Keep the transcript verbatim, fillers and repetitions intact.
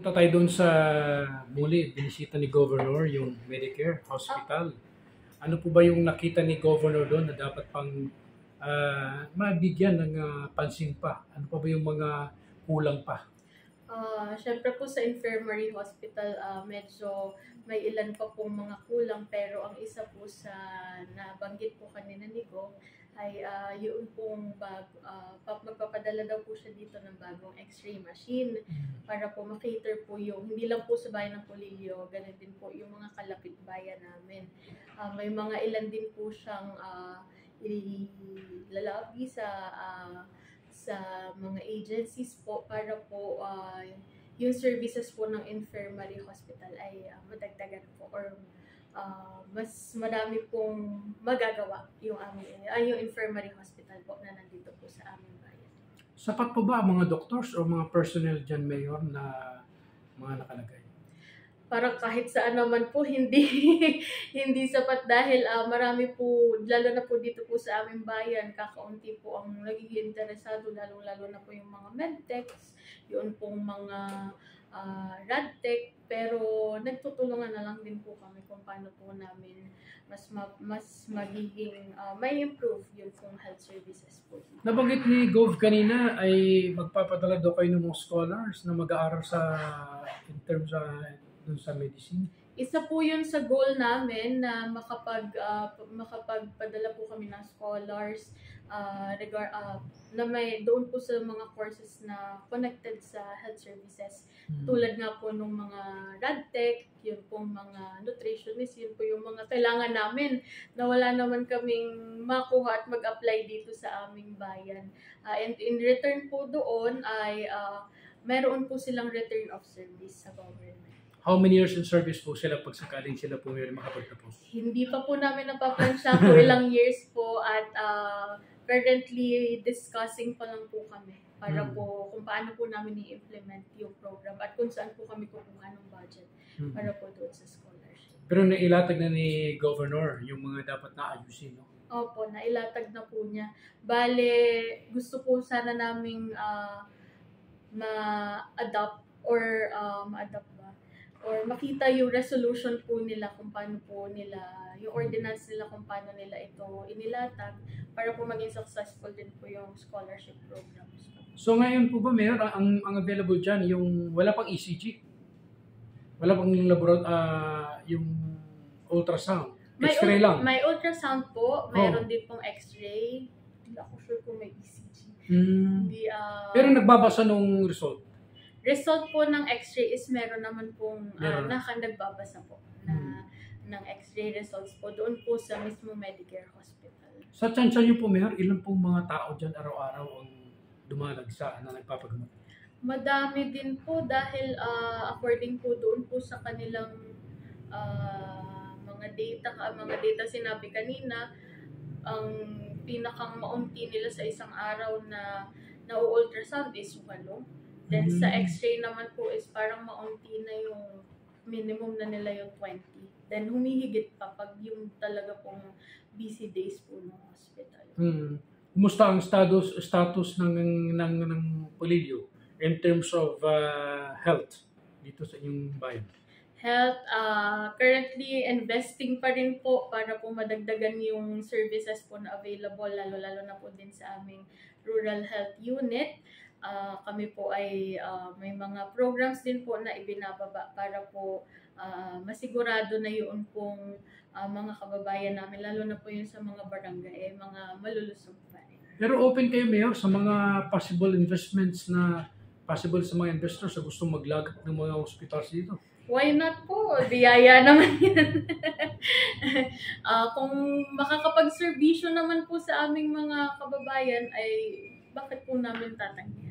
Punta tayo doon sa muli, binisita ni Governor yung Medicare Hospital. Ano po ba yung nakita ni Governor doon na dapat pang ah, mabigyan ng ah, pansin pa? Ano pa ba yung mga kulang pa? Ah, syempre po sa infirmary hospital, ah, medyo may ilan pa pong mga kulang, pero ang isa po sa nabanggit po kanina ni Go ay ah, yun pong bag, ah, pa- magpapadala daw po siya dito ng bagong x-ray machine para po makater po yung, hindi lang po sa bayan ng Polillo, ganun din po yung mga kalapit bayan namin. Ah, may mga ilan din po siyang uh, ilalabi sa ah, sa mga agencies po para po uh, yung services po ng infirmary hospital ay uh, madagdagan po or uh, mas marami pong magagawa yung aming ay yung infirmary hospital po na nandito po sa aming bayan. Sapat po ba ang mga doctors o mga personnel dyan, Mayor, na mga nakalagay? Parang kahit saan naman po hindi hindi sapat dahil uh, marami po, lalo na po dito po sa aming bayan, kakaunti po ang nagiging interesado, lalo-lalo na po yung mga medtechs, yun pong mga uh, radtech, pero nagtutulungan na lang din po kami kung paano po namin mas ma- mas magiging uh, may improve yung pong health services po. Nabanggit ni Gov kanina ay magpapadala daw kayo ng mga scholars na mag-aaral sa in terms sa dun sa medicine. Isa po yun sa goal namin na makapag uh, makapagpadala po kami ng scholars uh, regard uh, na may doon po sa mga courses na connected sa health services. Hmm. Tulad nga po nung mga radtech, yun pong mga nutritionist, yun po yung mga kailangan namin na wala naman kaming makuha at mag-apply dito sa aming bayan. Uh, and in return po doon ay uh, meron po silang return of service sa government. How many years in service po sila pag sakaling sila po ngayon makapagtapos? Hindi pa po namin napaplansya po ilang years po at uh, currently discussing pa lang po kami para hmm. po kung paano po namin i-implement yung program at kung saan po kami kukuha ng budget hmm. para po doon sa scholarship. Pero nailatag na ni Governor yung mga dapat na ayusin, no? Opo, nailatag na po niya. Bale, gusto po sana naming uh, ma-adopt or uh, ma-adopt ba? Or makita yung resolution po nila kung paano po nila, yung ordinance nila kung paano nila ito inilatag para po maging successful din po yung scholarship programs. So ngayon po ba, Mayor, ang, ang available dyan, yung wala pang E C G? Wala pang laboratory, uh, yung ultrasound? May X-ray lang? May ultrasound po, mayroon oh. din pong x-ray. Hindi ako sure kung may E C G. Hmm. Hindi, uh, Pero nagbabasa nung result? Result po ng x-ray is meron naman pong uh, nagbabasa po na hmm. ng x-ray results po doon po sa mismo Medicare Hospital. Sa tsansya niyo po, Mayor, ilan pong mga tao dyan araw-araw ang dumalagsa na nagpapagamot? Madami din po dahil uh, according po doon po sa kanilang uh, mga data, uh, mga data sinabi kanina, ang pinakang maunti nila sa isang araw na na-ultrasound is walo. Then mm-hmm. sa x-ray naman po is parang maunti na yung minimum na nila yung twenty. Then humihigit pa pag yung talaga pong busy days po ng hospital. Hmm. Kumusta ang status status ng ng ng Polillo in terms of uh, health dito sa inyong bayan? Health, uh, currently investing pa rin po para po madagdagan yung services po na available, lalo-lalo na po din sa aming rural health unit. Uh, kami po ay uh, may mga programs din po na ibinababa para po uh, masigurado na yun pong uh, mga kababayan namin, lalo na po yun sa mga barangay, eh, mga malulusog pa rin. Pero open kayo, Mayor, sa mga possible investments na possible sa mga investors na gustong maglagak ng mga hospitals dito? Why not po? Biyaya naman yan. uh, kung makakapag-servisyo naman po sa aming mga kababayan, ay bakit po namin tatanggi?